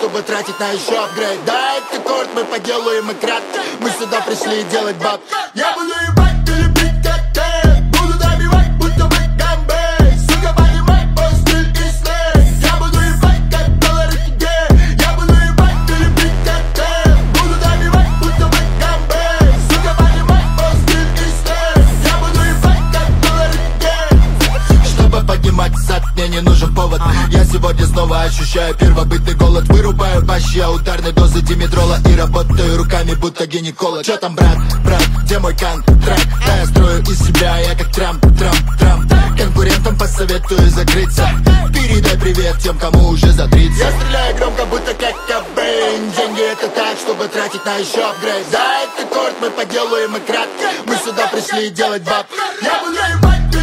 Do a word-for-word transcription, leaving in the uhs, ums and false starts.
чтобы тратить на еще апгрейд. Да, это корт, мы по делу и мы крат. Мы сюда пришли делать баб. Я буду ебать, ты любить как ты. Буду добивать, будто бы гамбей. Сука, понимай, мой стиль и слей. Я буду ебать, как доллары тебе. Я буду ебать, ты любить как ты. Буду добивать, будто бы гамбей. Сука, понимай, мой стиль и слей. Я буду ебать, как доллары тебе. Чтобы поднимать зад, мне не нужен повод. Я сегодня снова ощущаю первобытный голод. Вырубаю бащи, а ударной дозы димедрола. И работаю руками, будто гинеколог. Чё там, брат, брат, где мой контракт? Да, я строю из себя, я как Трамп, Трамп, Трамп. Конкурентам посоветую закрыться. Передай привет тем, кому уже за тридцать. Я стреляю громко, будто как Кобейн. Деньги это так, чтобы тратить на еще апгрейд. Да, это корт, мы по делу и мы крат. Мы сюда пришли делать баб. Я буду ебать.